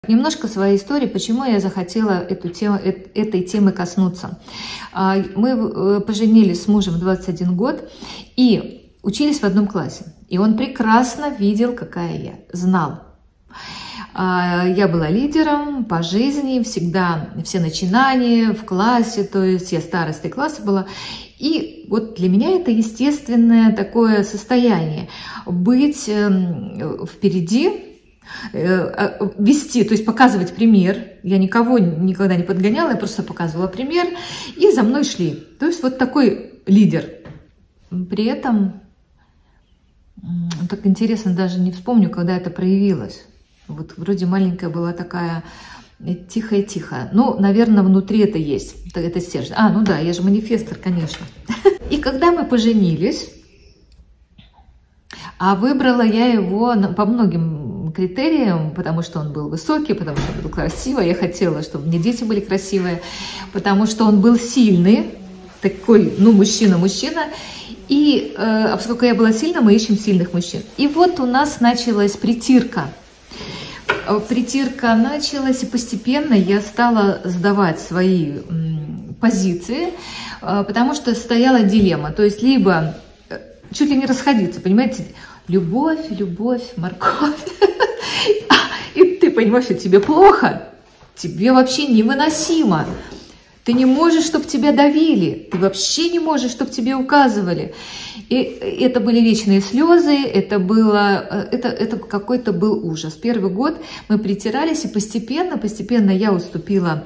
Немножко своей истории, почему я захотела этой темы коснуться. Мы поженились с мужем в 21 год и учились в одном классе. И он прекрасно видел, какая я, знал. Я была лидером по жизни, всегда все начинания в классе, то есть я старостой класса была. И вот для меня это естественное такое состояние – быть впереди, вести, то есть показывать пример. Я никого никогда не подгоняла, я просто показывала пример, и за мной шли. То есть вот такой лидер. При этом, так интересно, даже не вспомню, когда это проявилось. Вот вроде маленькая была такая тихая-тихая. Ну, наверное, внутри это есть, это стержень. Ну да, я же манифестор, конечно. И когда мы поженились, выбрала я его по многим критериям, потому что он был высокий, потому что он был красивый. Я хотела, чтобы мне дети были красивые, потому что он был сильный, такой, мужчина. И поскольку я была сильна, мы ищем сильных мужчин. И вот у нас началась притирка. Притирка началась, и постепенно я стала сдавать свои позиции, потому что стояла дилемма. То есть либо чуть ли не расходиться, понимаете, любовь, морковь. И ты понимаешь, что тебе плохо, тебе вообще невыносимо. Ты не можешь, чтобы тебя давили, ты вообще не можешь, чтобы тебе указывали. И это были вечные слезы, это какой-то был ужас. Первый год мы притирались, и постепенно я уступила,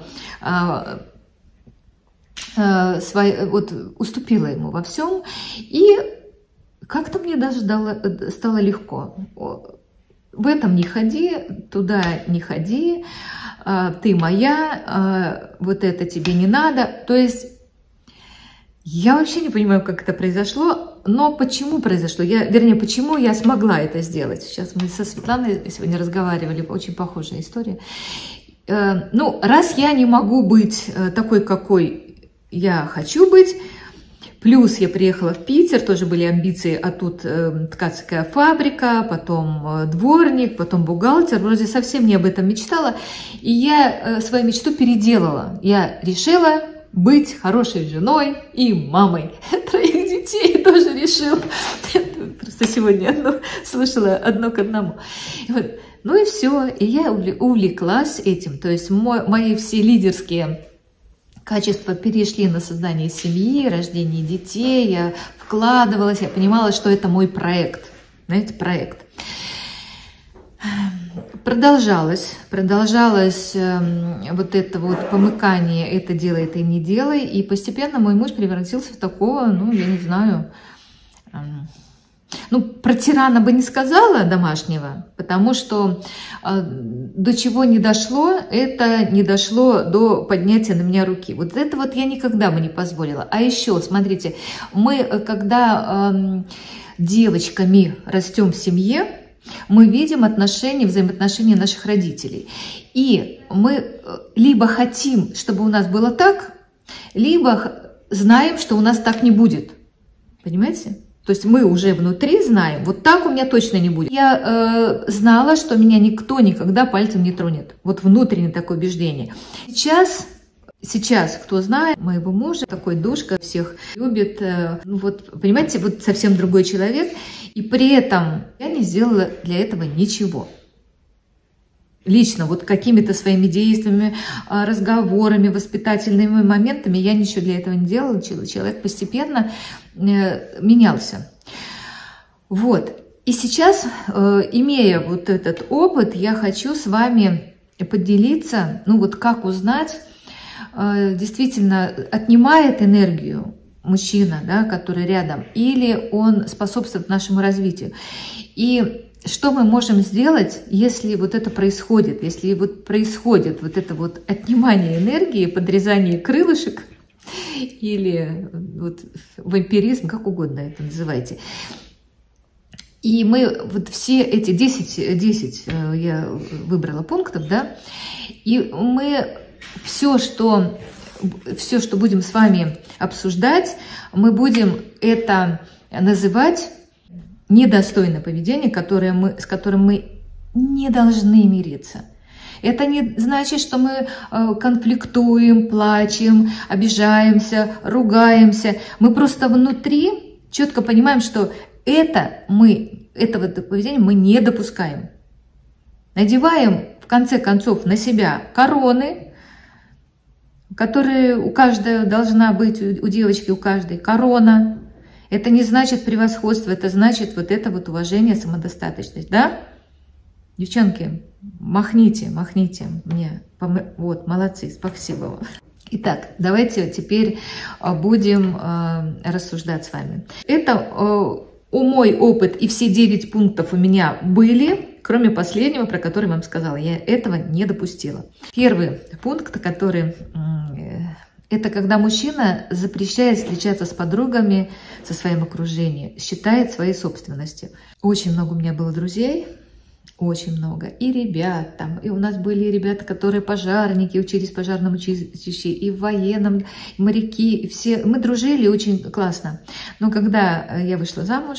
уступила ему во всем, и как-то мне даже стало легко. В этом не ходи, туда не ходи, ты моя, вот это тебе не надо. То есть я вообще не понимаю, как это произошло, но почему произошло, почему я смогла это сделать. Сейчас мы со Светланой сегодня разговаривали, очень похожая история. Раз я не могу быть такой, какой я хочу быть, плюс я приехала в Питер, тоже были амбиции, а тут ткацкая фабрика, потом дворник, потом бухгалтер. Вроде совсем не об этом мечтала. И я свою мечту переделала. Я решила быть хорошей женой и мамой. 3 детей тоже решила. Просто сегодня слышала одно к одному. И все. И я увлеклась этим. То есть мои все лидерские качества перешли на создание семьи, рождение детей, я вкладывалась, я понимала, что это мой проект, знаете, проект. Продолжалось вот это вот помыкание, это делай, это не делай, и постепенно мой муж превратился в такого, я не знаю, про тирана бы не сказала домашнего, потому что до чего не дошло, это не дошло до поднятия на меня руки. Вот это вот я никогда бы не позволила. А еще, смотрите, мы, когда девочками растем в семье, мы видим взаимоотношения наших родителей. И мы либо хотим, чтобы у нас было так, либо знаем, что у нас так не будет. Понимаете? То есть мы уже внутри знаем, вот так у меня точно не будет. Я знала, что меня никто никогда пальцем не тронет. Вот внутреннее такое убеждение. Сейчас, кто знает моего мужа, такой душка, всех любит. Понимаете, вот совсем другой человек. И при этом я не сделала для этого ничего. Лично, вот какими-то своими действиями, разговорами, воспитательными моментами я ничего для этого не делала. Человек постепенно менялся. Вот. И сейчас, имея вот этот опыт, я хочу с вами поделиться, как узнать, действительно, отнимает энергию мужчина, да, который рядом, или он способствует нашему развитию. И что мы можем сделать, если вот это происходит, если вот происходит вот это вот отнимание энергии, подрезание крылышек, или вот вампиризм, как угодно это называйте. И мы вот все эти 10 я выбрала пунктов, да, и мы все, что будем с вами обсуждать, мы будем это называть недостойное поведение, с которым мы не должны мириться. Это не значит, что мы конфликтуем, плачем, обижаемся, ругаемся. Мы просто внутри четко понимаем, что этого поведения мы не допускаем. Надеваем, в конце концов, на себя короны, которые у каждой должна быть, у девочки, у каждой корона. Это не значит превосходство, это значит вот это вот уважение, самодостаточность, да? Девчонки, махните мне. Вот, молодцы, спасибо вам. Итак, давайте теперь будем рассуждать с вами. Это мой опыт, и все 9 пунктов у меня были, кроме последнего, про который вам сказала. Я этого не допустила. Первый пункт, который... Это когда мужчина запрещает встречаться с подругами, со своим окружением, считает своей собственностью. Очень много у меня было друзей, очень много. И ребят там, и у нас были ребята, которые пожарники, учились в пожарном училище, и в военном, и моряки, и все. Мы дружили очень классно. Но когда я вышла замуж,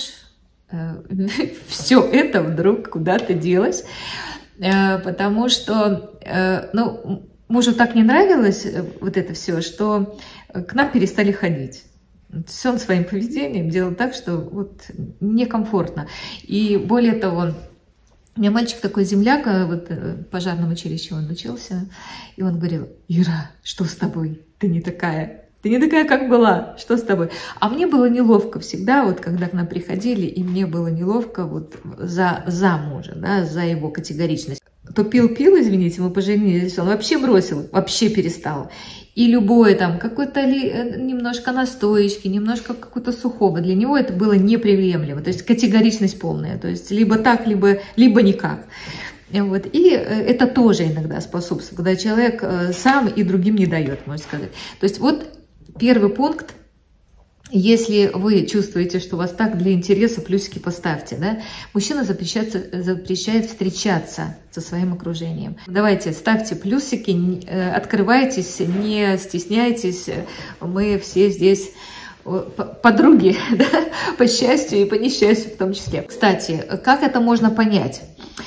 все это вдруг куда-то делось, потому что, мужу так не нравилось вот это все, что к нам перестали ходить. Все он своим поведением делал так, что вот некомфортно. И более того, у меня мальчик такой земляк, вот в пожарном училище он учился, и он говорил: Ира, что с тобой? Ты не такая, как была, что с тобой? А мне было неловко всегда, вот когда к нам приходили, и мне было неловко вот за мужа, да, за его категоричность. То пил, извините, мы поженились, он вообще бросил, вообще перестал. И любое там, какое-то немножко настоечки, немножко какого-то сухого, для него это было неприемлемо. То есть категоричность полная, то есть либо так, либо никак. Вот. И это тоже иногда способствует, когда человек сам и другим не дает, можно сказать. То есть вот первый пункт. Если вы чувствуете, что у вас так, для интереса плюсики поставьте, да? Мужчина запрещает встречаться со своим окружением. Давайте, ставьте плюсики, открывайтесь, не стесняйтесь. Мы все здесь подруги, да? По счастью и по несчастью в том числе. Кстати, как это можно понять?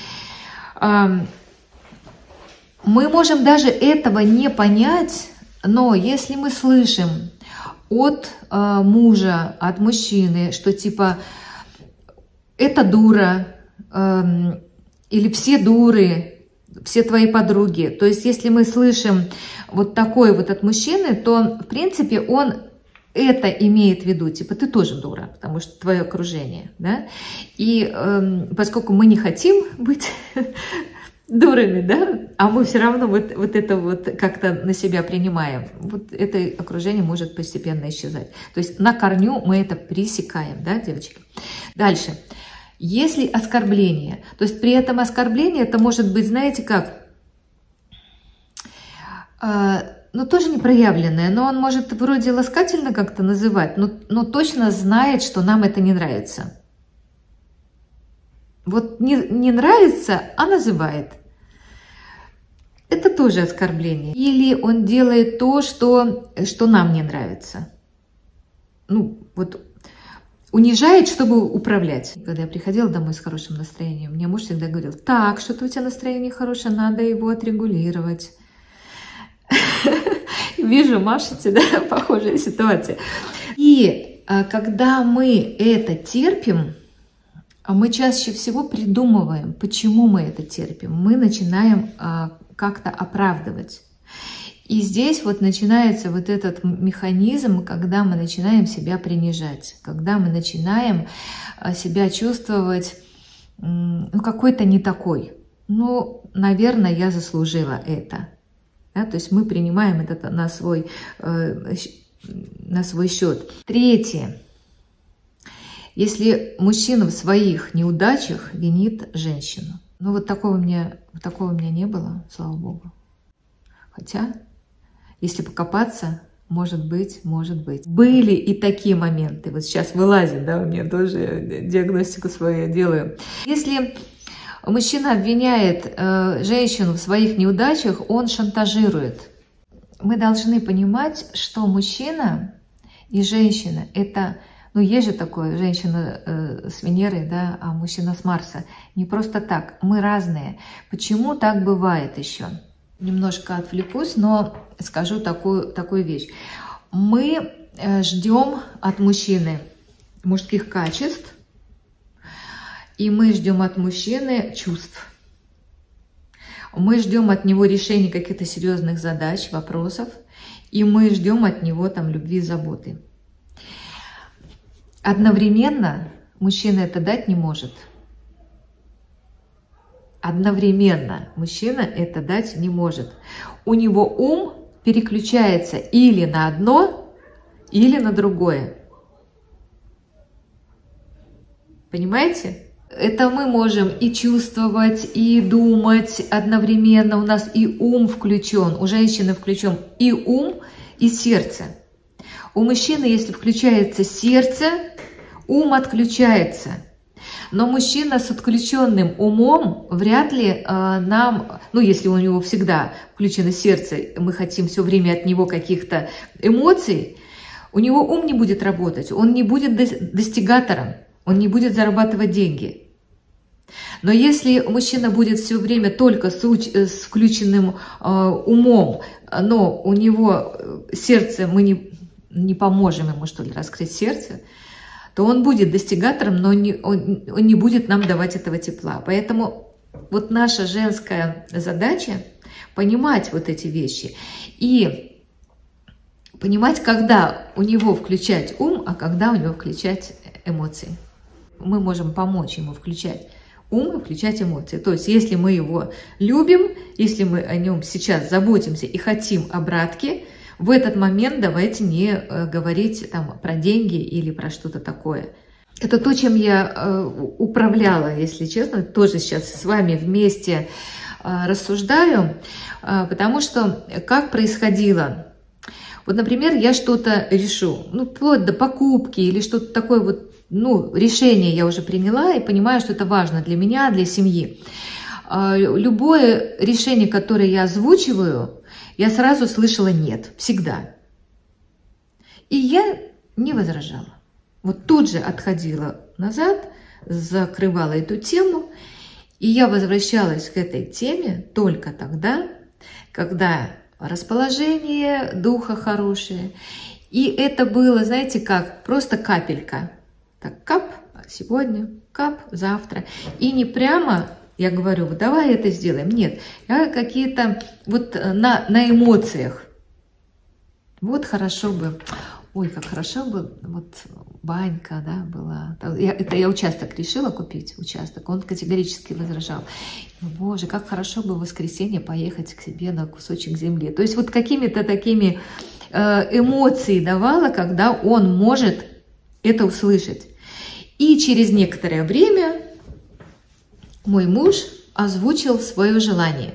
Мы можем даже этого не понять, но если мы слышим от мужа, от мужчины, что типа это дура, или все дуры, все твои подруги. То есть если мы слышим вот такое вот от мужчины, то в принципе он это имеет в виду, типа ты тоже дура, потому что твое окружение, да. И поскольку мы не хотим быть дурами, да, а мы все равно вот это вот как-то на себя принимаем, вот это окружение может постепенно исчезать. То есть на корню мы это пресекаем, да, девочки. Дальше. Если оскорбление, то есть при этом оскорбление это может быть, знаете как, тоже непроявленное, но он может вроде ласкательно как-то называть, но точно знает, что нам это не нравится. Вот не нравится, а называет. Это тоже оскорбление. Или он делает то, что нам не нравится. Унижает, чтобы управлять. Когда я приходила домой с хорошим настроением, мне муж всегда говорил: так, что-то у тебя настроение хорошее, надо его отрегулировать. Вижу, машете, да, похожая ситуация. И когда мы это терпим, мы чаще всего придумываем, почему мы это терпим. Мы начинаем как-то оправдывать. И здесь вот начинается вот этот механизм, когда мы начинаем себя принижать, когда мы начинаем себя чувствовать какой-то не такой. Наверное, я заслужила это. Да? То есть мы принимаем это на свой счет. Третье. Если мужчина в своих неудачах винит женщину. Вот такого у меня не было, слава богу. Хотя, если покопаться, может быть. Были и такие моменты. Вот сейчас вылазит, да, у меня тоже диагностику свою делаю. Если мужчина обвиняет женщину в своих неудачах, он шантажирует. Мы должны понимать, что мужчина и женщина – это Ну, есть же такое, женщина с Венерой, да, а мужчина с Марса. Не просто так, мы разные. Почему так бывает еще? Немножко отвлекусь, но скажу такую вещь. Мы ждем от мужчины мужских качеств, и мы ждем от мужчины чувств. Мы ждем от него решения каких-то серьезных задач, вопросов, и мы ждем от него там любви и заботы. Одновременно мужчина это дать не может. Одновременно мужчина это дать не может. У него ум переключается или на одно, или на другое. Понимаете? Это мы можем и чувствовать, и думать одновременно. У нас и ум включен, у женщины включен и ум, и сердце. У мужчины, если включается сердце, ум отключается. Но мужчина с отключенным умом вряд ли нам, ну если у него всегда включено сердце, мы хотим все время от него каких-то эмоций, у него ум не будет работать, он не будет достигатором, он не будет зарабатывать деньги. Но если мужчина будет все время только с включенным умом, но у него сердце, мы не поможем ему, что ли, раскрыть сердце, то он будет достигатором, но он не будет нам давать этого тепла. Поэтому вот наша женская задача понимать вот эти вещи и понимать, когда у него включать ум, а когда у него включать эмоции. Мы можем помочь ему включать ум и включать эмоции. То есть, если мы его любим, если мы о нем сейчас заботимся и хотим обратки, в этот момент давайте не говорить там про деньги или про что-то такое. Это то, чем я управляла, если честно, тоже сейчас с вами вместе рассуждаю, потому что как происходило. Вот, например, я что-то решу, ну, вплоть до покупки или что-то такое вот, ну, решение я уже приняла и понимаю, что это важно для меня, для семьи. Любое решение, которое я озвучиваю, я сразу слышала «нет», всегда. И я не возражала. Вот тут же отходила назад, закрывала эту тему, и я возвращалась к этой теме только тогда, когда расположение духа хорошее. И это было, знаете как, просто капелька. Так, кап сегодня, кап завтра. И не прямо я говорю, вот давай это сделаем. Нет, я какие-то вот на эмоциях. Вот хорошо бы, ой, как хорошо бы, вот банька, да, была. Это я участок решила купить, участок. Он категорически возражал. Боже, как хорошо бы в воскресенье поехать к себе на кусочек земли. То есть вот какими-то такими эмоции давала, когда он может это услышать. И через некоторое время мой муж озвучил свое желание.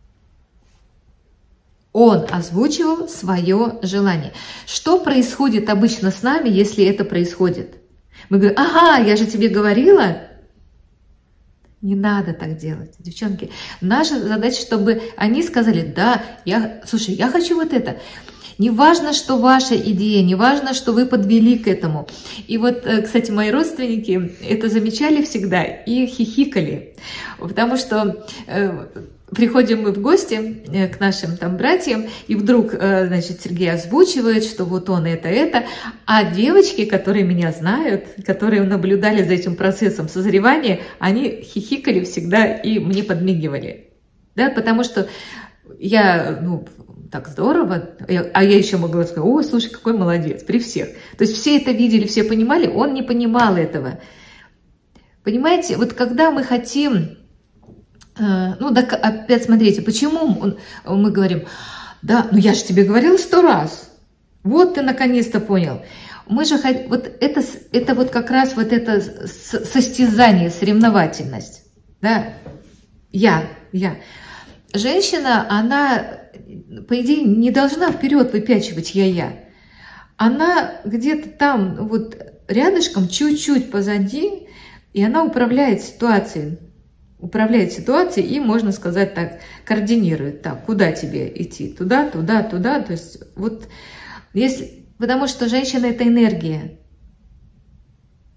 Он озвучивал свое желание. Что происходит обычно с нами, если это происходит? Мы говорим, ага, я же тебе говорила. Не надо так делать, девчонки. Наша задача, чтобы они сказали, да, слушай, я хочу вот это. Не важно, что ваша идея, не важно, что вы подвели к этому. И вот, кстати, мои родственники это замечали всегда и хихикали. Потому что приходим мы в гости к нашим там братьям, и вдруг, значит, Сергей озвучивает, что вот он это, а девочки, которые меня знают, которые наблюдали за этим процессом созревания, они хихикали всегда и мне подмигивали. Да, потому что я, так здорово, а я еще могла сказать, о, слушай, какой молодец, при всех. То есть все это видели, все понимали, он не понимал этого. Понимаете, вот когда мы хотим, так опять смотрите, почему мы говорим, да, я же тебе говорила 100 раз, вот ты наконец-то понял. Мы же вот это вот как раз вот это состязание, соревновательность, да, я. Женщина, она, по идее, не должна вперед выпячивать я. Она где-то там, вот рядышком, чуть-чуть позади, и она управляет ситуацией. И, можно сказать так, координирует. Так, куда тебе идти? Туда. То есть, вот, потому что женщина – это энергия.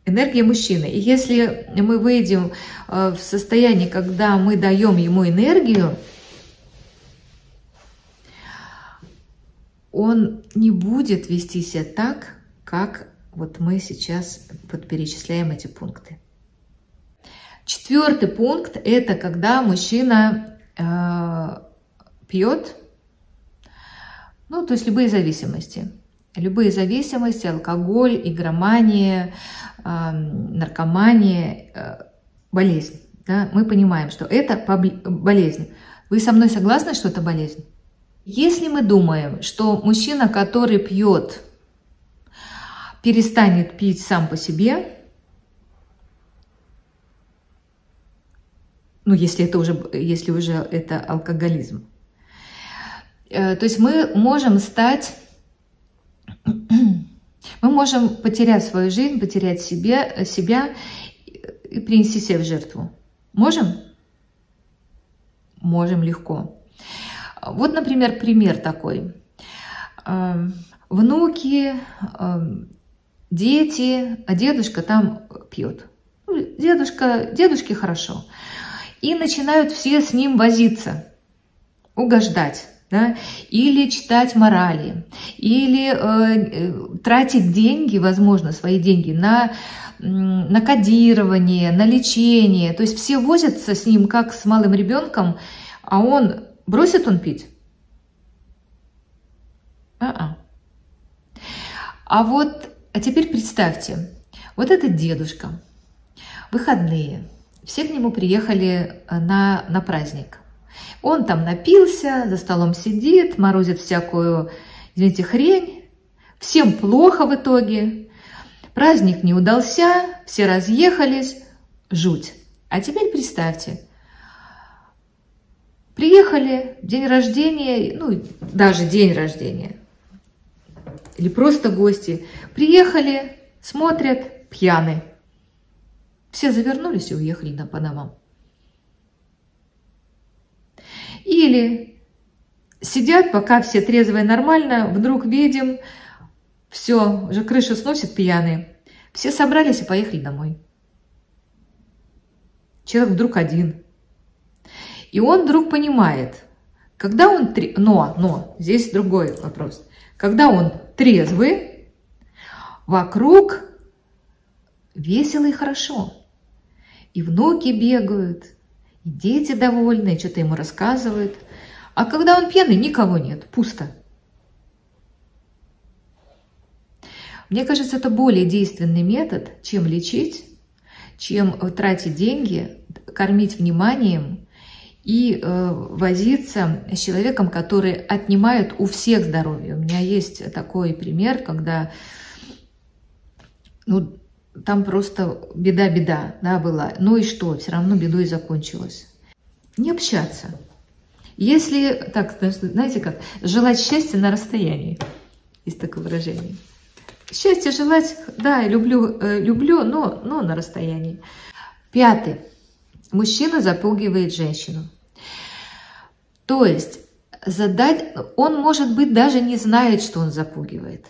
энергия мужчины. И если мы выйдем в состояние, когда мы даем ему энергию, он не будет вести себя так, как вот мы сейчас вот перечисляем эти пункты. 4-й пункт – это когда мужчина пьет, ну, то есть любые зависимости. Любые зависимости, алкоголь, игромания, наркомания, болезнь. Да? Мы понимаем, что это болезнь. Вы со мной согласны, что это болезнь? Если мы думаем, что мужчина, который пьет, перестанет пить сам по себе, ну, если уже это алкоголизм, то есть мы можем потерять свою жизнь, потерять себя и принести себя в жертву. Можем? Можем легко. Вот, например, пример такой. Внуки, дети, а дедушка там пьет. Дедушке хорошо. И начинают все с ним возиться, угождать. Да? Или читать морали, или тратить деньги, возможно, свои деньги на кодирование, на лечение. То есть все возятся с ним, как с малым ребенком, а бросит он пить? А теперь представьте, вот этот дедушка, выходные, все к нему приехали на праздник. Он там напился, за столом сидит, морозит всякую, извините, хрень. Всем плохо в итоге. Праздник не удался, все разъехались. Жуть. А теперь представьте. Приехали, день рождения, ну, даже день рождения. Или просто гости. Приехали, смотрят, пьяны. Все завернулись и уехали по домам. Или сидят, пока все трезвые нормально, вдруг видим, все, уже крышу сносит пьяные. Все собрались и поехали домой. Человек вдруг один. И он вдруг понимает, когда он... Но, здесь другой вопрос. Когда он трезвый, вокруг весело и хорошо. И внуки бегают, и дети довольны, что-то ему рассказывают. А когда он пьяный, никого нет, пусто. Мне кажется, это более действенный метод, чем лечить, чем тратить деньги, кормить вниманием и возиться с человеком, который отнимает у всех здоровье. У меня есть такой пример, когда там просто беда, да, была. Ну и что, все равно бедой закончилось. Не общаться. Если, так, знаете как, желать счастья на расстоянии. Есть такое выражение. Счастье желать, да, я люблю, но на расстоянии. 5. Мужчина запугивает женщину. То есть он, может быть, даже не знает, что он запугивает.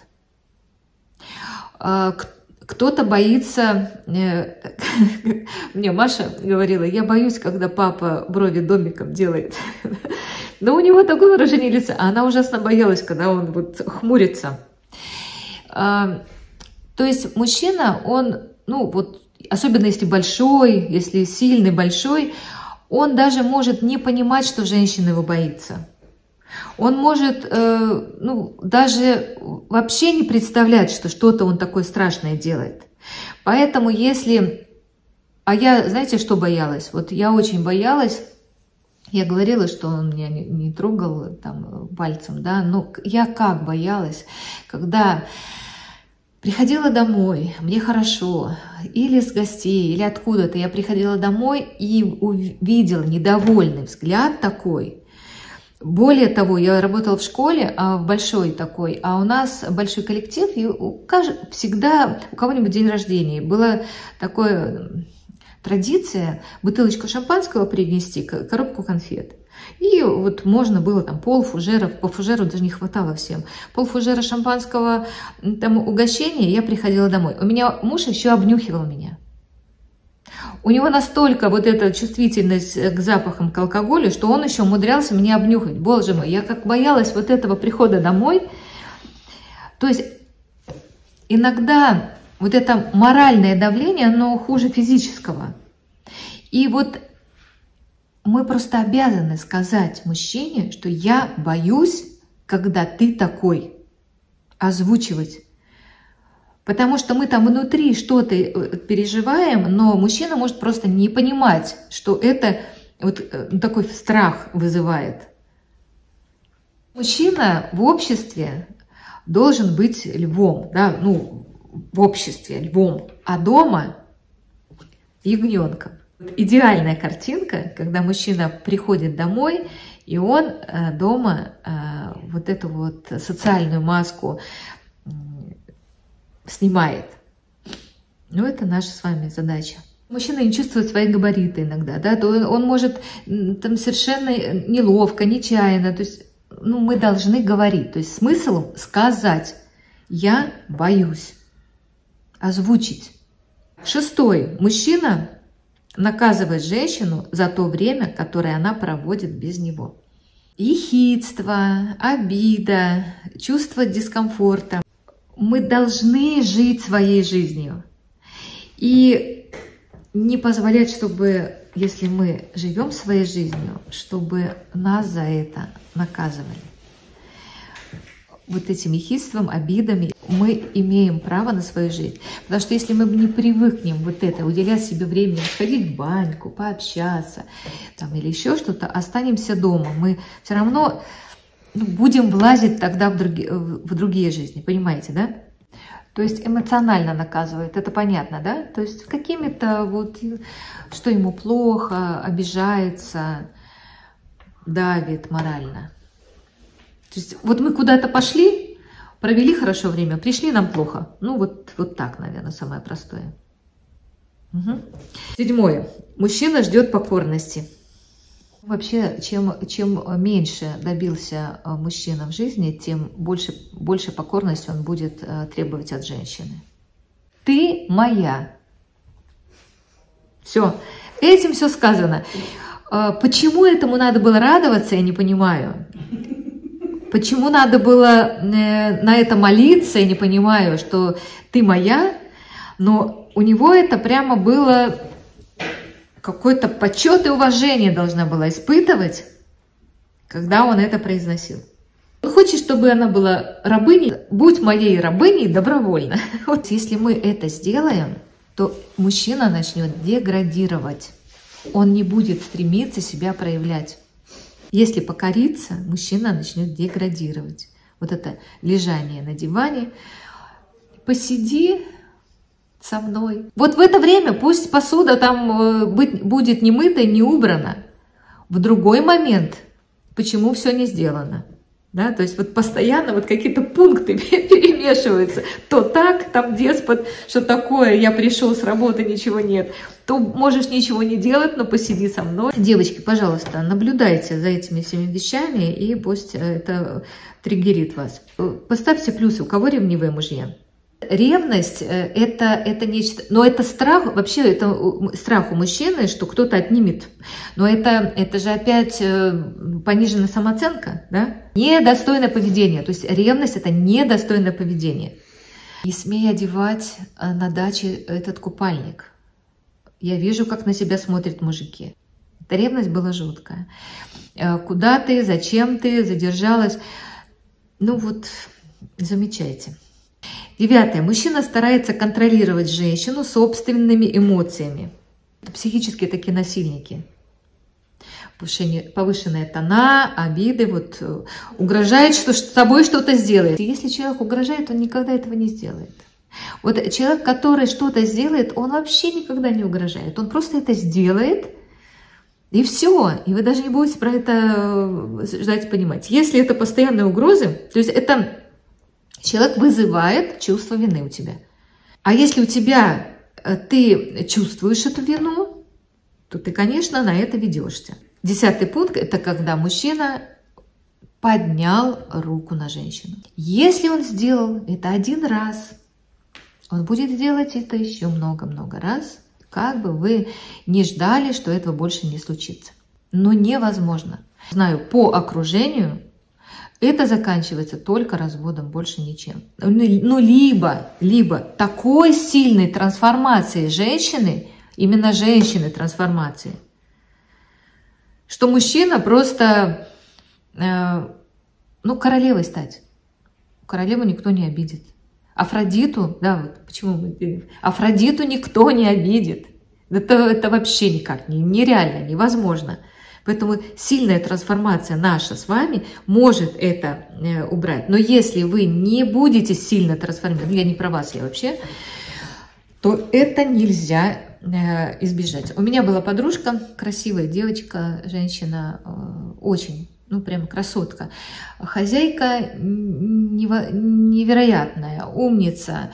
Кто-то боится, мне Маша говорила, я боюсь, когда папа брови домиком делает. Но у него такое выражение лица, а она ужасно боялась, когда он вот хмурится. То есть мужчина, он, особенно если большой, если сильный, большой, он даже может не понимать, что женщина его боится. Он может, даже вообще не представлять, что что-то он такое страшное делает. Поэтому если... А я, знаете, что боялась? Вот я очень боялась, я говорила, что он меня не трогал там пальцем, да, но я как боялась, когда приходила домой, мне хорошо, или с гостей, или откуда-то, я приходила домой и увидела недовольный взгляд такой. Более того, я работала в школе, в большой такой, а у нас большой коллектив, и всегда у кого-нибудь день рождения. Было такое традиция бутылочку шампанского принести, коробку конфет. И вот можно было там полфужера, по фужеру даже не хватало всем, полфужера шампанского там угощения, я приходила домой. У меня муж еще обнюхивал меня. У него настолько вот эта чувствительность к запахам, к алкоголю, что он еще умудрялся меня обнюхать. Боже мой, я как боялась вот этого прихода домой. То есть иногда вот это моральное давление, оно хуже физического. И вот мы просто обязаны сказать мужчине, что я боюсь, когда ты такой, озвучивать. Потому что мы там внутри что-то переживаем, но мужчина может просто не понимать, что это вот такой страх вызывает. Мужчина в обществе должен быть львом, да, ну, в обществе львом, а дома ягненком. Идеальная картинка, когда мужчина приходит домой, и он дома вот эту вот социальную маску снимает. Ну, это наша с вами задача. Мужчина не чувствует свои габариты иногда, да, то он может там совершенно неловко, нечаянно, то есть, ну, мы должны говорить, то есть смысл сказать «я боюсь», озвучить. 6. Мужчина наказывает женщину за то время, которое она проводит без него. Ехидство, обида, чувство дискомфорта. Мы должны жить своей жизнью и не позволять, чтобы, если мы живем своей жизнью, чтобы нас за это наказывали. Вот этим ехидством, обидами мы имеем право на свою жизнь. Потому что если мы не привыкнем вот это, уделять себе время, сходить в баньку, пообщаться там, или еще что-то, останемся дома, мы все равно будем влазить тогда в другие жизни, понимаете, да? То есть эмоционально наказывает, это понятно, да? То есть какими-то вот, что ему плохо, обижается, давит морально. То есть вот мы куда-то пошли, провели хорошо время, пришли, нам плохо. Ну вот так, наверное, самое простое. 7. Мужчина ждет покорности. Вообще, чем меньше добился мужчина в жизни, тем больше покорности он будет требовать от женщины. Ты моя. Все. Этим все сказано. Почему этому надо было радоваться, я не понимаю. Почему надо было на это молиться, я не понимаю, что ты моя. Но у него это прямо было... Какой-то почет и уважение должна была испытывать, когда он это произносил. Он хочет, чтобы она была рабыней, будь моей рабыней добровольно. Вот если мы это сделаем, то мужчина начнет деградировать. Он не будет стремиться себя проявлять. Если покориться, мужчина начнет деградировать. Вот это лежание на диване. Посиди со мной. Вот в это время пусть посуда там будет не мыта, не убрана. В другой момент, почему все не сделано? Да, то есть вот постоянно вот какие-то пункты перемешиваются. То так, там деспот, что такое, я пришел с работы, ничего нет. То можешь ничего не делать, но посиди со мной. Девочки, пожалуйста, наблюдайте за этими всеми вещами, и пусть это триггерит вас. Поставьте плюсы, у кого ревнивые мужья. Ревность это нечто, но это страх, вообще это страх у мужчины, что кто-то отнимет. Но это же опять пониженная самооценка, да? Недостойное поведение. То есть ревность это недостойное поведение. Не смей одевать на даче этот купальник. Я вижу, как на себя смотрят мужики. Эта ревность была жуткая. Куда ты, зачем ты задержалась? Ну вот, замечайте. 9. Мужчина старается контролировать женщину собственными эмоциями. Это психические такие насильники. Повышенные тона, обиды, вот, угрожает, что с тобой что-то сделает. И если человек угрожает, он никогда этого не сделает. Вот человек, который что-то сделает, он вообще никогда не угрожает. Он просто это сделает, и все. И вы даже не будете про это ждать понимать. Если это постоянные угрозы, то есть это... Человек вызывает чувство вины у тебя. А если у тебя ты чувствуешь эту вину, то ты, конечно, на это ведешься. 10-й пункт – это когда мужчина поднял руку на женщину. Если он сделал это один раз, он будет делать это еще много-много раз, как бы вы не ждали, что этого больше не случится. Но невозможно. Знаю, по окружению это заканчивается только разводом, больше ничем. Ну, либо такой сильной трансформации женщины, именно женщины трансформации, что мужчина просто, королевой стать. Королеву никто не обидит. Афродиту, да, вот почему Афродиту никто не обидит. Это вообще никак нереально, невозможно. Поэтому сильная трансформация наша с вами может это убрать. Но если вы не будете сильно трансформировать, я не про вас, я вообще, то это нельзя избежать. У меня была подружка, красивая девочка, женщина, очень, прям красотка. Хозяйка невероятная, умница,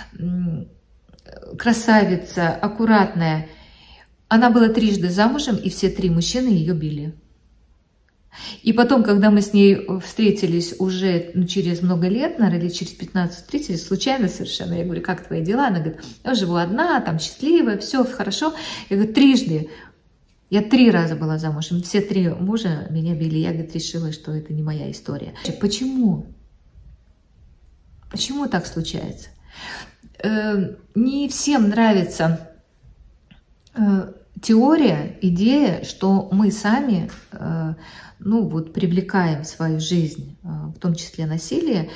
красавица, аккуратная. Она была трижды замужем, и все 3 мужчины ее били. И потом, когда мы с ней встретились уже через много лет, наверное, через 15-30, случайно совершенно, я говорю, как твои дела? Она говорит, я живу одна, там счастливая, все хорошо. Я говорю, трижды. Я 3 раза была замужем, все 3 мужа меня били. Я, говорит, решила, что это не моя история. Почему? Почему так случается? Не всем нравится теория, идея, что мы сами, привлекаем в свою жизнь, в том числе насилие,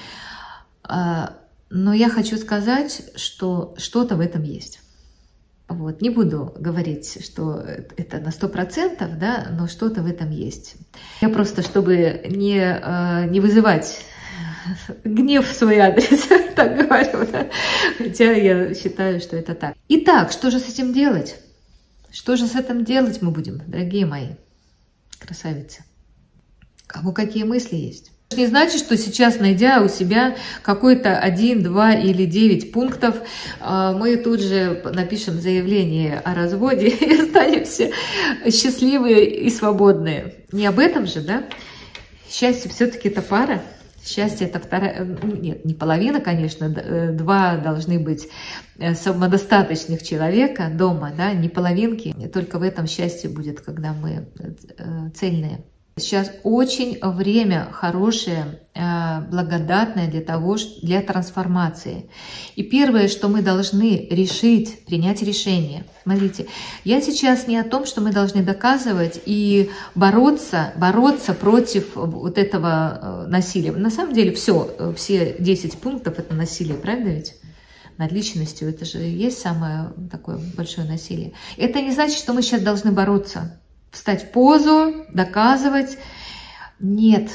но я хочу сказать, что что-то в этом есть. Вот. Не буду говорить, что это на 100%, да, но что-то в этом есть. Я просто, чтобы не вызывать гнев в свой адрес, так говорю, да? Хотя я считаю, что это так. Итак, что же с этим делать? Что же с этим делать мы будем, дорогие мои красавицы? Кому какие мысли есть? Не значит, что сейчас, найдя у себя какой-то 1, 2 или 9 пунктов, мы тут же напишем заявление о разводе и останемся счастливые и свободные. Не об этом же, да? Счастье все-таки это пара. Счастье это вторая, нет, не половина, конечно, 2 должны быть самодостаточных человека дома, да, не половинки. Только в этом счастье будет, когда мы цельные. Сейчас очень время хорошее, благодатное для трансформации. И первое, что мы должны решить, принять решение. Смотрите, я сейчас не о том, что мы должны доказывать и бороться против вот этого насилия. На самом деле все 10 пунктов это насилие, правда ведь? Над личностью, это же и есть самое такое большое насилие. Это не значит, что мы сейчас должны бороться. Встать в позу, доказывать. Нет.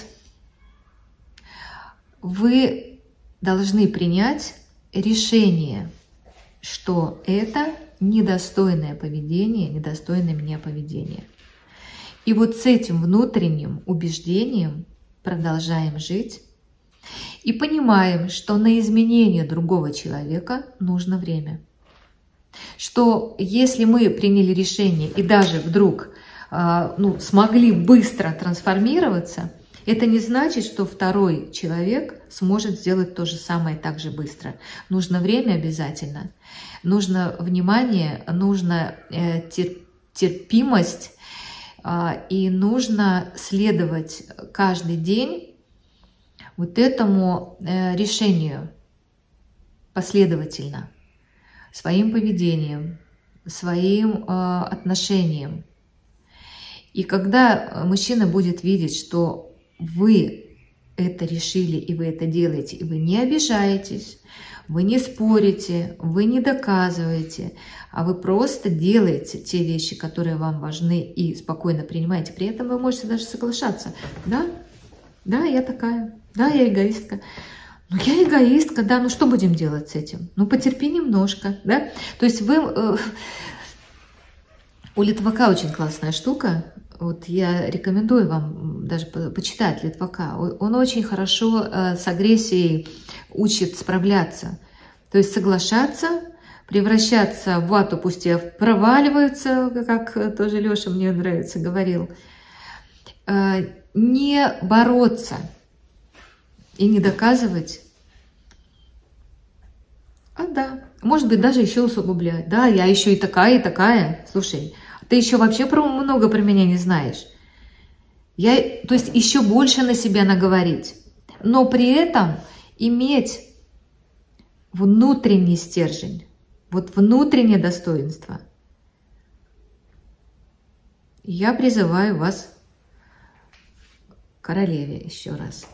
Вы должны принять решение, что это недостойное поведение, недостойное меня поведение. И вот с этим внутренним убеждением продолжаем жить и понимаем, что на изменение другого человека нужно время. Что если мы приняли решение и даже вдруг смогли быстро трансформироваться, это не значит, что второй человек сможет сделать то же самое так же быстро. Нужно время обязательно, нужно внимание, нужно терпимость, и нужно следовать каждый день вот этому решению последовательно, своим поведением, своим отношением. И когда мужчина будет видеть, что вы это решили, и вы это делаете, и вы не обижаетесь, вы не спорите, вы не доказываете, а вы просто делаете те вещи, которые вам важны, и спокойно принимаете. При этом вы можете даже соглашаться. Да, я такая, да, я эгоистка. Ну, я эгоистка, да, ну что будем делать с этим? Ну, потерпи немножко, да. То есть у Литвака очень классная штука. Вот я рекомендую вам даже почитать Литвака. Он очень хорошо с агрессией учит справляться. То есть соглашаться, превращаться в вату, пусть и проваливаются, как тоже Леша мне нравится говорил, не бороться и не доказывать, а да, может быть, даже еще усугублять. Да, я еще и такая, и такая. Слушай, ты еще вообще много про меня не знаешь. То есть еще больше на себя наговорить, но при этом иметь внутренний стержень, вот внутреннее достоинство. Я призываю вас к королеве еще раз.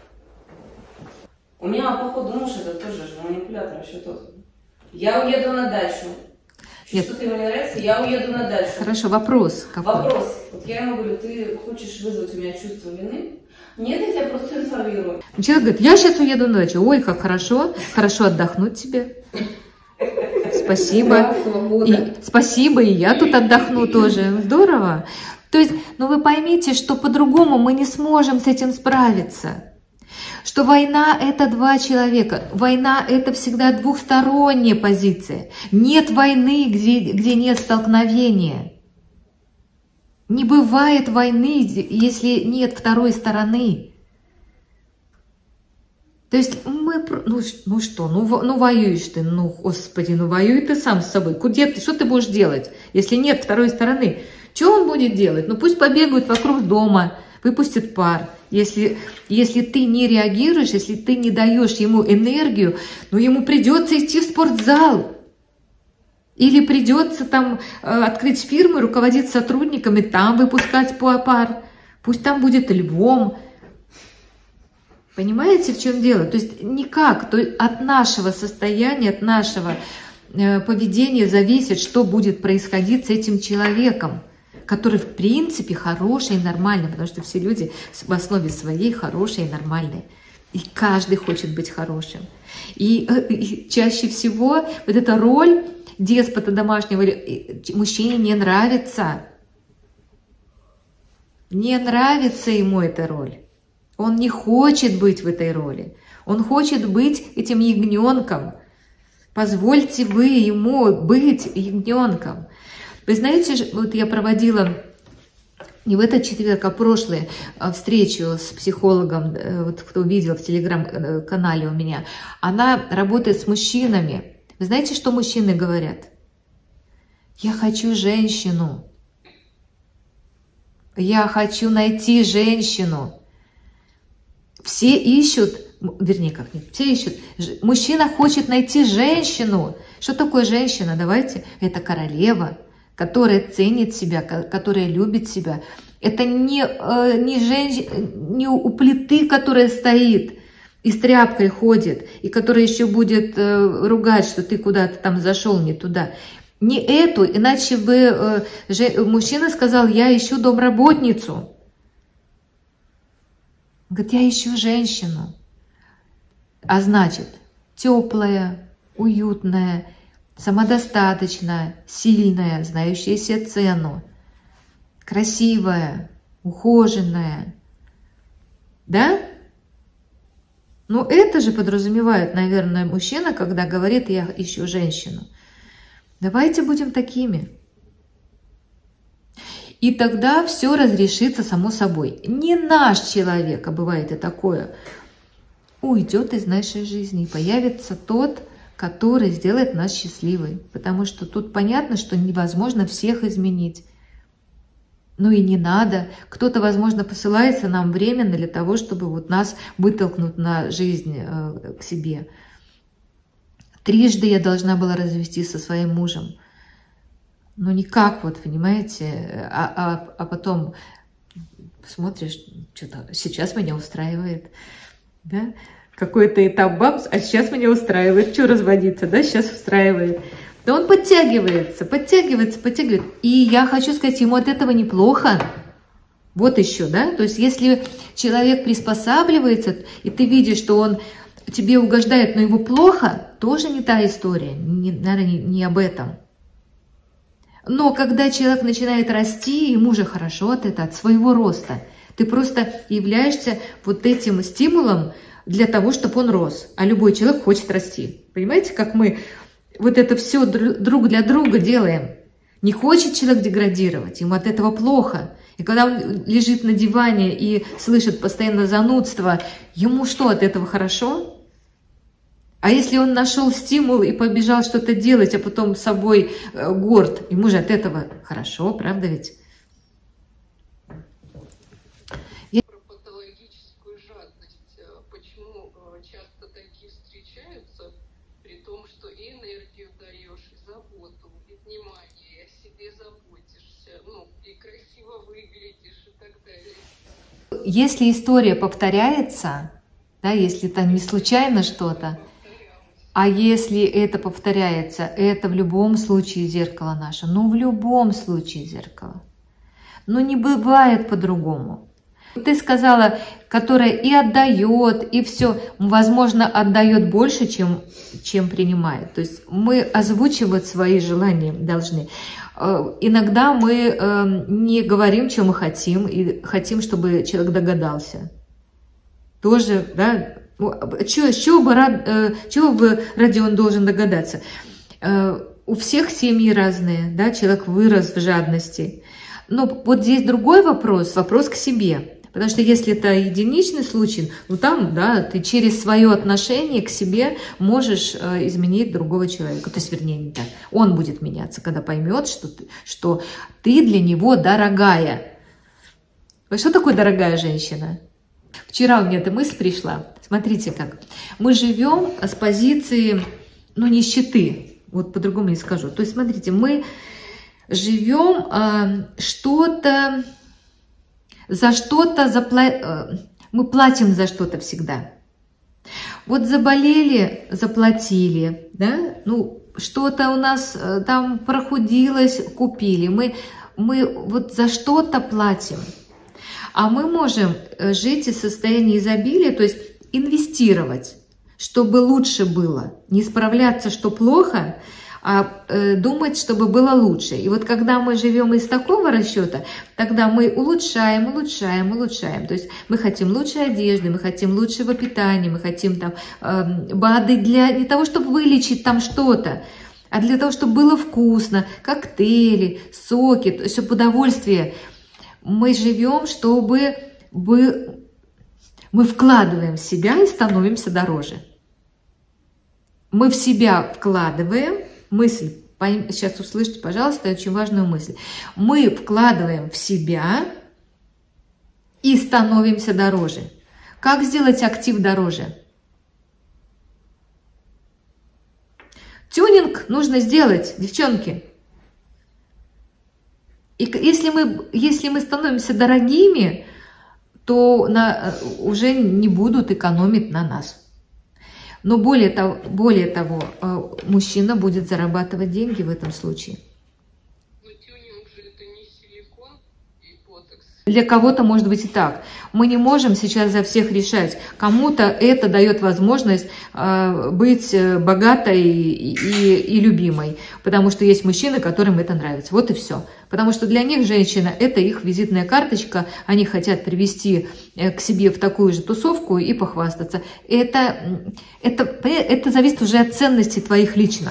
У меня, походу, муж это тоже же манипулятор еще тот. Я уеду на дачу. Что-то ему не нравится, я уеду на дачу. Хорошо, вопрос какой? Вопрос. Вот я ему говорю, ты хочешь вызвать у меня чувство вины? Нет, я тебя просто информирую. Человек говорит, я сейчас уеду на дачу. Ой, как хорошо, хорошо отдохнуть тебе. Спасибо. Спасибо, и я тут отдохну тоже. Здорово. То есть, ну вы поймите, что по-другому мы не сможем с этим справиться. Что война – это два человека. Война – это всегда двухсторонняя позиция. Нет войны, где нет столкновения. Не бывает войны, если нет второй стороны. То есть мы, ну воюешь ты, ну господи, ну воюй ты сам с собой. Что ты будешь делать, если нет второй стороны? Что он будет делать? Ну пусть побегают вокруг дома, выпустит пар. Если ты не реагируешь, если ты не даешь ему энергию, ну ему придется идти в спортзал. Или придется там открыть фирму, руководить сотрудниками, там выпускать пар. Пусть там будет львом. Понимаете, в чем дело? То есть никак. То есть от нашего состояния, от нашего поведения зависит, что будет происходить с этим человеком, который в принципе хороший и нормальный, потому что все люди в основе своей хорошие и нормальные. И каждый хочет быть хорошим. И чаще всего вот эта роль деспота домашнего мужчине не нравится. Не нравится ему эта роль. Он не хочет быть в этой роли. Он хочет быть этим ягненком. Позвольте вы ему быть ягненком. Вы знаете, вот я проводила не в этот четверг, а прошлый встречу с психологом, вот кто видел в телеграм-канале у меня. Она работает с мужчинами. Вы знаете, что мужчины говорят? Я хочу женщину. Я хочу найти женщину. Все ищут, вернее, как нет, все ищут. Мужчина хочет найти женщину. Что такое женщина? Давайте. Это королева, которая ценит себя, которая любит себя. Это не женщина, не у плиты, которая стоит и с тряпкой ходит, и которая еще будет ругать, что ты куда-то там зашел не туда. Не эту, иначе бы мужчина сказал, я ищу домработницу. Он говорит, я ищу женщину. А значит, теплая, уютная, самодостаточная, сильная, знающая себе цену, красивая, ухоженная. Да? Ну, это же подразумевает, наверное, мужчина, когда говорит, я ищу женщину. Давайте будем такими. И тогда все разрешится само собой. Не наш человек, а бывает и такое, уйдет из нашей жизни. И появится тот, который сделает нас счастливой. Потому что тут понятно, что невозможно всех изменить. Ну и не надо. Кто-то, возможно, посылается нам временно для того, чтобы вот нас вытолкнуть на жизнь к себе. Трижды я должна была развестись со своим мужем. Ну никак, вот, понимаете, а потом смотришь, что-то сейчас меня устраивает, да? Какой-то этап бамс, а сейчас меня устраивает, что разводиться, да, сейчас устраивает. Да он подтягивается. И я хочу сказать, ему от этого неплохо. Вот еще, да, то есть если человек приспосабливается, и ты видишь, что он тебе угождает, но ему плохо, тоже не та история, наверное, не об этом. Но когда человек начинает расти, ему же хорошо от своего роста. Ты просто являешься вот этим стимулом для того, чтобы он рос. А любой человек хочет расти. Понимаете, как мы вот это все друг для друга делаем. Не хочет человек деградировать, ему от этого плохо. И когда он лежит на диване и слышит постоянно занудство, ему что, от этого хорошо? А если он нашел стимул и побежал что-то делать, а потом с собой горд, ему же от этого хорошо, правда ведь? Про патологическую жадность. Почему часто такие встречаются, при том, что и энергию даешь, и заботу, и внимание, и о себе заботишься, ну, и красиво выглядишь, и так далее. Если история повторяется, да, если там не случайно что-то, а если это повторяется, это в любом случае зеркало наше. Ну, в любом случае зеркало. Ну, не бывает по-другому. Ты сказала, которая и отдает, и все, возможно, отдает больше, чем принимает. То есть мы озвучивать свои желания должны. Иногда мы не говорим, что мы хотим, и хотим, чтобы человек догадался. Тоже, да, чего бы Родион должен догадаться? У всех семьи разные, да, человек вырос в жадности. Но вот здесь другой вопрос к себе. Потому что если это единичный случай, ну там, да, ты через свое отношение к себе можешь изменить другого человека. То есть, вернее, не так. Он будет меняться, когда поймет, что ты для него дорогая. Что такое дорогая женщина? Вчера у меня эта мысль пришла. Смотрите как. Мы живем с позиции, ну, нищеты. Вот по-другому не скажу. То есть, смотрите, мы живем мы платим за что-то всегда. Вот заболели, заплатили, да? Ну, что-то у нас там прохудилось, купили. Мы вот за что-то платим. А мы можем жить из состояния изобилия, то есть инвестировать, чтобы лучше было. Не справляться, что плохо, а думать, чтобы было лучше. И вот когда мы живем из такого расчета, тогда мы улучшаем. То есть мы хотим лучшей одежды, мы хотим лучшего питания, мы хотим там БАДы для не того, чтобы вылечить там что-то, а для того, чтобы было вкусно, коктейли, соки, чтобы удовольствие. Мы живем, чтобы мы вкладываем в себя и становимся дороже. Мы в себя вкладываем, мысль, сейчас услышите, пожалуйста, очень важную мысль. Мы вкладываем в себя и становимся дороже. Как сделать актив дороже? Тюнинг нужно сделать, девчонки. И если мы становимся дорогими, то уже не будут экономить на нас. Но более того, мужчина будет зарабатывать деньги в этом случае. Но тюнинг же это не силикон и ботокс. Для кого-то может быть и так. Мы не можем сейчас за всех решать. Кому-то это дает возможность быть богатой и любимой. Потому что есть мужчины, которым это нравится. Вот и все. Потому что для них женщина – это их визитная карточка. Они хотят привести к себе в такую же тусовку и похвастаться. Это зависит уже от ценностей твоих лично.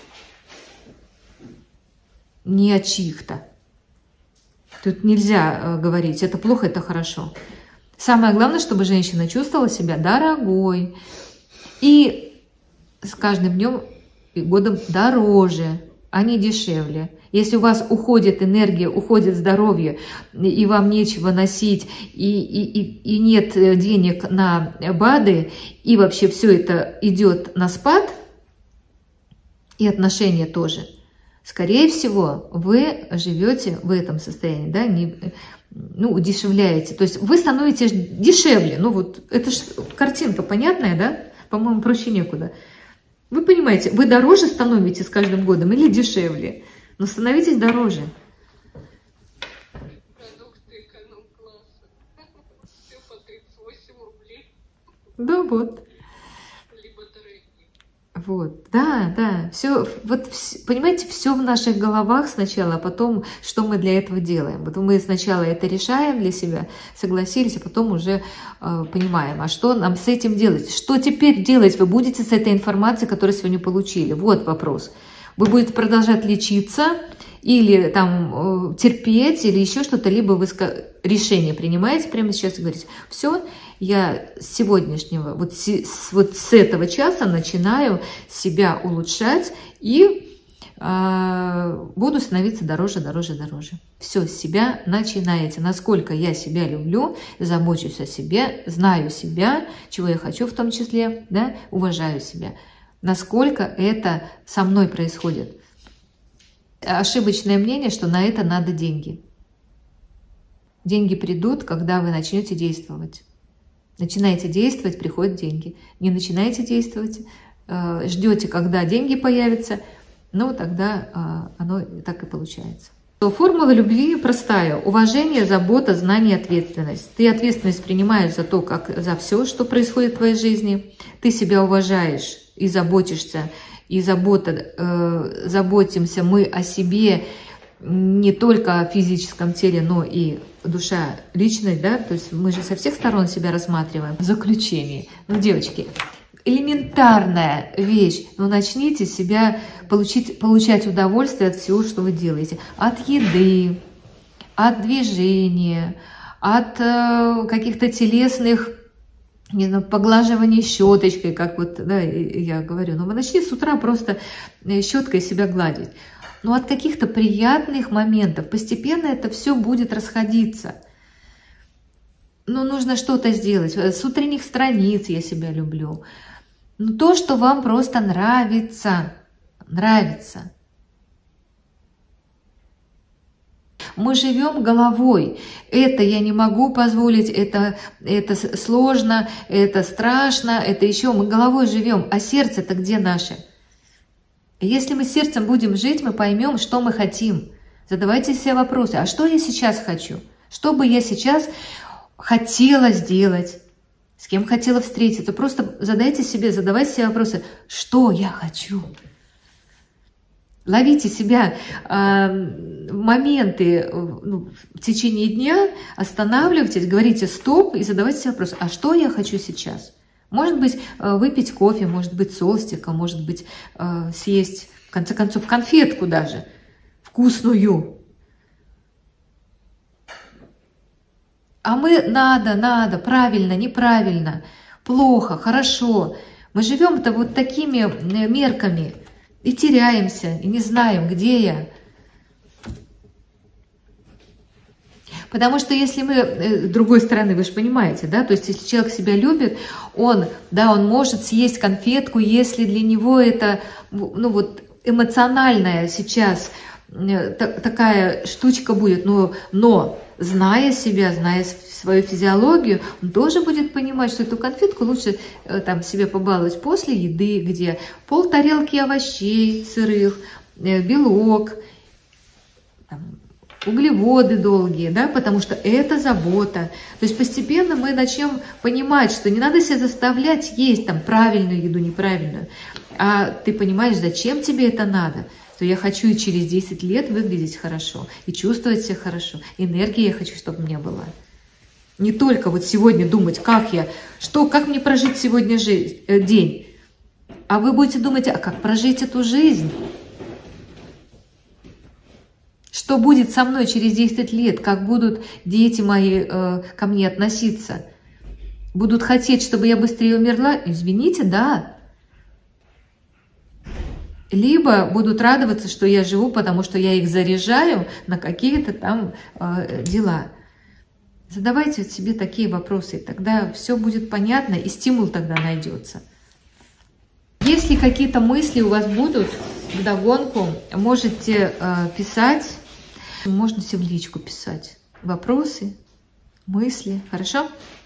Не от чьих-то. Тут нельзя говорить, это плохо, это хорошо. Самое главное, чтобы женщина чувствовала себя дорогой. И с каждым днем и годом дороже, а не дешевле. Если у вас уходит энергия, уходит здоровье, и вам нечего носить, и нет денег на БАДы, и вообще все это идет на спад, и отношения тоже, скорее всего, вы живете в этом состоянии, да, удешевляете. То есть вы становитесь дешевле. Ну вот, это ж картинка понятная, да? По-моему, проще некуда. Вы понимаете, вы дороже становитесь с каждым годом или дешевле? Но становитесь дороже. Продукты эконом-класса. Все по 38 рублей. Да вот. Либо дорогие. Вот, да, все, вот, понимаете, все в наших головах сначала, а потом, что мы для этого делаем. Вот мы сначала это решаем для себя, согласились, а потом уже понимаем, а что нам с этим делать? Что теперь делать вы будете с этой информацией, которую сегодня получили? Вот вопрос. Вы будете продолжать лечиться или там терпеть, или еще что-то, либо вы решение принимаете прямо сейчас и говорите, все, я с сегодняшнего, вот с этого часа начинаю себя улучшать и буду становиться дороже, дороже, дороже. Все, с себя начинаете. Насколько я себя люблю, забочусь о себе, знаю себя, чего я хочу в том числе, да, уважаю себя. Насколько это со мной происходит. Ошибочное мнение, что на это надо деньги. Деньги придут, когда вы начнете действовать. Начинаете действовать, приходят деньги. Не начинаете действовать, ждете, когда деньги появятся, ну тогда оно так и получается. Формула любви простая. Уважение, забота, знание, ответственность. Ты ответственность принимаешь за то, как за все, что происходит в твоей жизни. Ты себя уважаешь и заботишься, и заботимся мы о себе не только о физическом теле, но и душа, личность, да, то есть мы же со всех сторон себя рассматриваем. В заключение, ну, девочки, элементарная вещь, но начните себя получать удовольствие от всего, что вы делаете. От еды, от движения, от каких-то телесных, не знаю, поглаживаний щеточкой, как вот, да, я говорю. Но вы начните с утра просто щеткой себя гладить. Но от каких-то приятных моментов постепенно это все будет расходиться. Но нужно что-то сделать. С утренних страниц я себя люблю. Но то, что вам просто нравится. Нравится. Мы живем головой. Это я не могу позволить, это сложно, это страшно, это еще. Мы головой живем. А сердце-то где наше? Если мы сердцем будем жить, мы поймем, что мы хотим. Задавайте себе вопросы. А что я сейчас хочу? Что бы я сейчас хотела сделать? С кем хотела встретиться? Просто задавайте себе вопросы. Что я хочу? Ловите себя моменты в течение дня, останавливайтесь, говорите стоп и задавайте себе вопрос. А что я хочу сейчас? Может быть, выпить кофе, может быть, солстика, может быть, съесть, в конце концов, конфетку даже, вкусную. А мы надо, правильно, неправильно, плохо, хорошо. Мы живем-то вот такими мерками и теряемся, и не знаем, где я. Потому что если мы, с другой стороны, вы же понимаете, да, то есть если человек себя любит, он может съесть конфетку, если для него это, ну вот, эмоциональная сейчас такая штучка будет, но зная себя, зная свою физиологию, он тоже будет понимать, что эту конфетку лучше там себе побаловать после еды, где полтарелки овощей сырых, белок, углеводы долгие, да, потому что это забота. То есть постепенно мы начнем понимать, что не надо себя заставлять есть там правильную еду, неправильную, а ты понимаешь, зачем тебе это надо, что я хочу и через 10 лет выглядеть хорошо, и чувствовать себя хорошо, энергия я хочу, чтобы у меня была. Не только вот сегодня думать, как мне прожить сегодня день, а вы будете думать, а как прожить эту жизнь. Что будет со мной через 10 лет? Как будут дети мои ко мне относиться? Будут хотеть, чтобы я быстрее умерла? Извините, да. Либо будут радоваться, что я живу, потому что я их заряжаю на какие-то там дела. Задавайте себе такие вопросы, и тогда все будет понятно, и стимул тогда найдется. Если какие-то мысли у вас будут вдогонку, можете писать. Можно себе в личку писать вопросы, мысли, хорошо?